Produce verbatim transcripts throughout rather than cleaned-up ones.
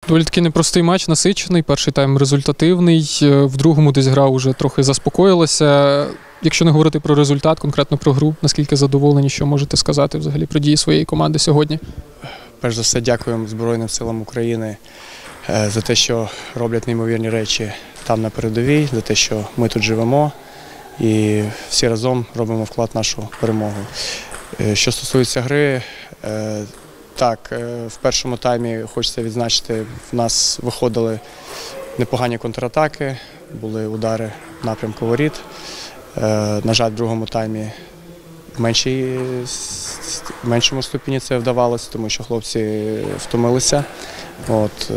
Доволі таки непростий матч, насичений, перший тайм результативний, в другому десь гра вже трохи заспокоїлася. Якщо не говорити про результат, конкретно про гру, наскільки задоволені, що можете сказати взагалі про дії своєї команди сьогодні? Перш за все, дякуємо Збройним силам України за те, що роблять неймовірні речі там на передовій, за те, що ми тут живемо і всі разом робимо вклад в нашу перемогу. Що стосується гри, так, в першому таймі, хочеться відзначити, в нас виходили непогані контратаки, були удари в напрямку воріт. На жаль, в другому таймі в, меншій, в меншому ступені це вдавалося, тому що хлопці втомилися. От,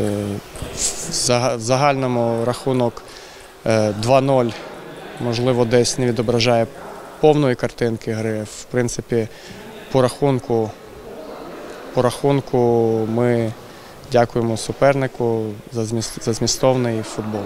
в загальному рахунок два нуль, можливо, десь не відображає повної картинки гри. В принципі, по рахунку, по рахунку ми дякуємо супернику за, зміст, за змістовний футбол.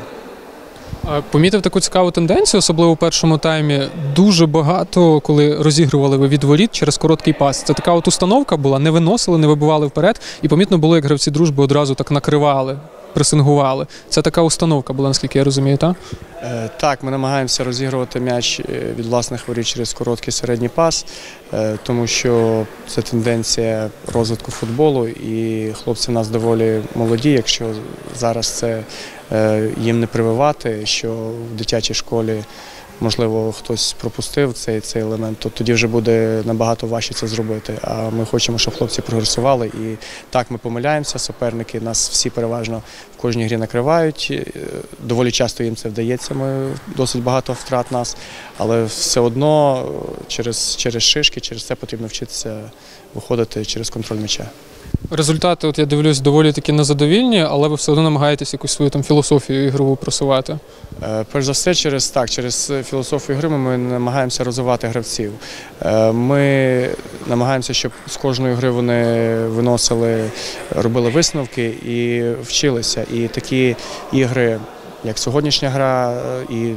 Помітив таку цікаву тенденцію, особливо у першому таймі. Дуже багато, коли розігрували ви від воріт через короткий пас. Це така от установка була, не виносили, не вибивали вперед. І помітно було, як гравці дружби одразу так накривали, пресингували. Це така установка була, наскільки я розумію, так? Е, так, ми намагаємося розігрувати м'яч від власних воріт через короткий середній пас, е, тому що це тенденція розвитку футболу, і хлопці в нас доволі молоді, якщо зараз це е, їм не прививати, що в дитячій школі можливо хтось пропустив цей, цей елемент, то тоді вже буде набагато важче це зробити. А ми хочемо, щоб хлопці прогресували. І так, ми помиляємося, суперники нас всі переважно в кожній грі накривають. Доволі часто їм це вдається, ми досить багато втрат нас, але все одно через, через шишки, через це потрібно вчитися виходити через контроль м'яча. Результати, от я дивлюсь, доволі таки незадовільні, але ви все одно намагаєтесь якусь свою там філософію ігрову просувати. Е, перш за все, через так, через філософію гри ми намагаємося розвивати гравців. Е, ми намагаємося, щоб з кожної гри вони виносили, робили висновки і вчилися. І такі ігри, як сьогоднішня гра, і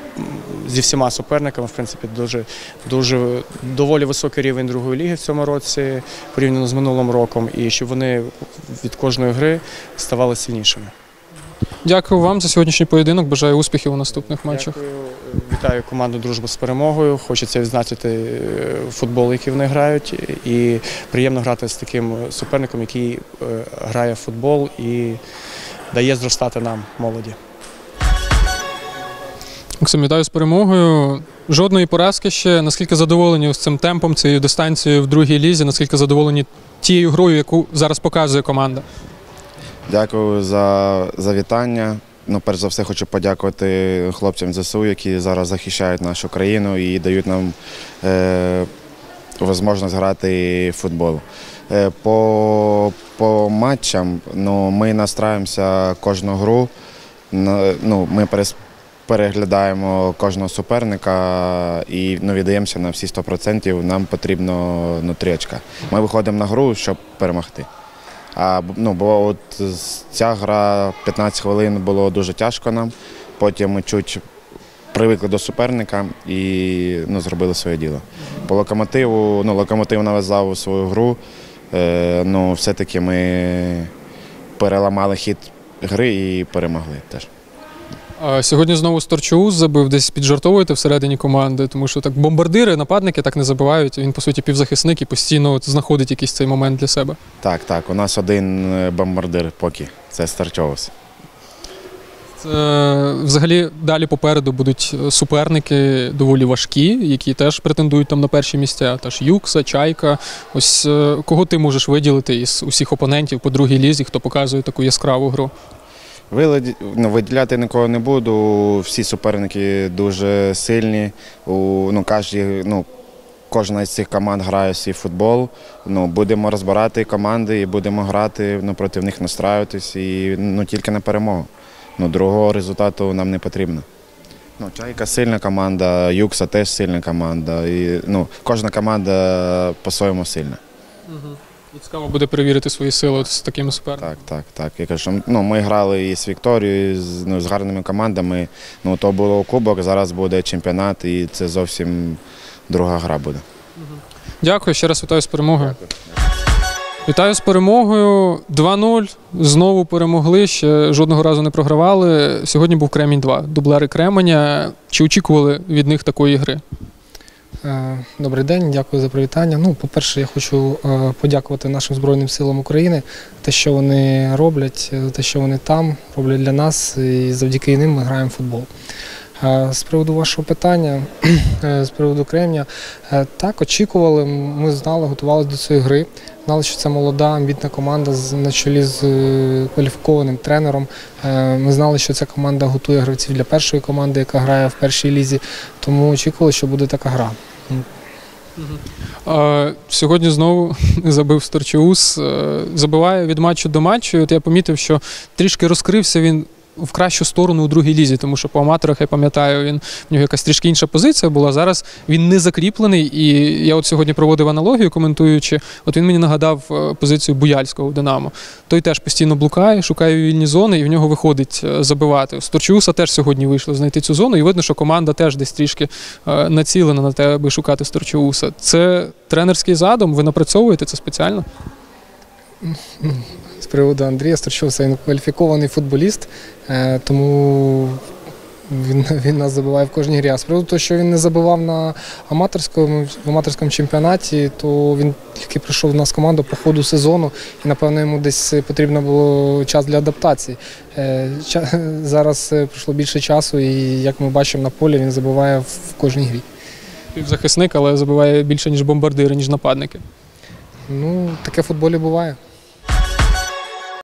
зі всіма суперниками, в принципі, дуже, дуже доволі високий рівень другої ліги в цьому році, порівняно з минулим роком, і щоб вони від кожної гри ставали сильнішими. Дякую вам за сьогоднішній поєдинок, бажаю успіхів у наступних матчах. Дякую. Вітаю команду «Дружба» з перемогою, хочеться відзначити футбол, який вони грають, і приємно грати з таким суперником, який грає в футбол і дає зростати нам, молоді. Максим, вітаю з перемогою. Жодної поразки ще. Наскільки задоволені з цим темпом, цією дистанцією в другій лізі? Наскільки задоволені тією грою, яку зараз показує команда? Дякую за, за вітання. Ну, перш за все, хочу подякувати хлопцям з ЗСУ, які зараз захищають нашу країну і дають нам е, можливість грати в футбол. Е, по, по матчам ну, ми настраюємося кожну гру. Ну, ми перес, переглядаємо кожного суперника і ну, віддаємося на всі сто відсотків. Нам потрібно ну, три очка. Ми виходимо на гру, щоб перемогти. А, ну, бо от ця гра п'ятнадцять хвилин було дуже тяжко нам. Потім ми чуть привикли до суперника і ну, зробили своє діло. По Локомотиву, ну, Локомотив нав'язав свою гру. Е, ну, все-таки ми переламали хід гри і перемогли теж. А сьогодні знову Сторчоус забив, десь піджартовуєте всередині команди, тому що так бомбардири, нападники так не забивають. Він, по суті, півзахисник і постійно от знаходить якийсь цей момент для себе. Так, так. У нас один бомбардир поки. Це Сторчоус. Це, взагалі, далі попереду будуть суперники доволі важкі, які теж претендують там на перші місця. Теж Юкса, Чайка. Ось кого ти можеш виділити із усіх опонентів по другій лізі, хто показує таку яскраву гру? Виділяти нікого не буду, всі суперники дуже сильні, у, ну, кожні, ну, кожна з цих команд грає свій футбол, ну, будемо розбирати команди і будемо грати, ну, проти них настраюватись і ну, тільки на перемогу. Ну, другого результату нам не потрібно. Ну, Чайка сильна команда, Юкса теж сильна команда, і ну, кожна команда по-своєму сильна. Угу. І цікаво буде перевірити свої сили з такими суперниками. Так, так, так. Я кажу, ну, ми грали і з Вікторією, і з, ну, з гарними командами. Ну, то було кубок, зараз буде чемпіонат, і це зовсім друга гра буде. Дякую, ще раз вітаю з перемогою. Дякую. Вітаю з перемогою. два нуль. Знову перемогли, ще жодного разу не програвали. Сьогодні був Кремінь два. Дублери Кременя. Чи очікували від них такої гри? Добрий день, дякую за привітання. Ну, по-перше, я хочу подякувати нашим Збройним силам України, те, що вони роблять, те, що вони там, роблять для нас, і завдяки ним ми граємо в футбол. З приводу вашого питання, з приводу Кремня, так, очікували, ми знали, готувалися до цієї гри, знали, що це молода, амбітна команда на чолі з кваліфікованим тренером. Ми знали, що ця команда готує гравців для першої команди, яка грає в першій лізі, тому очікували, що буде така гра. А, сьогодні знову забив Сторчоус, забиває від матчу до матчу. От я помітив, що трішки розкрився він в кращу сторону у другій лізі, тому що по аматорах, я пам'ятаю, він, в нього якась трішки інша позиція була. Зараз він не закріплений, і я от сьогодні проводив аналогію, коментуючи, от він мені нагадав позицію Буяльського у «Динамо». Той теж постійно блукає, шукає вільні зони, і в нього виходить забивати. У Сторчоуса теж сьогодні вийшло знайти цю зону, і видно, що команда теж десь трішки націлена на те, аби шукати Сторчоуса. Це тренерський задум? Ви напрацьовуєте це спеціально? З приводу Андрія Сторчоуса, він кваліфікований футболіст, тому він, він нас забиває в кожній грі. А з приводу того, що він не забивав на аматорському, в аматорському чемпіонаті, то він тільки прийшов в нас в команду по ходу сезону, і, напевно, йому десь потрібно було час для адаптації. Зараз пройшло більше часу, і, як ми бачимо на полі, він забиває в кожній грі. Півзахисник, але забиває більше, ніж бомбардири, ніж нападники. Ну, таке в футболі буває.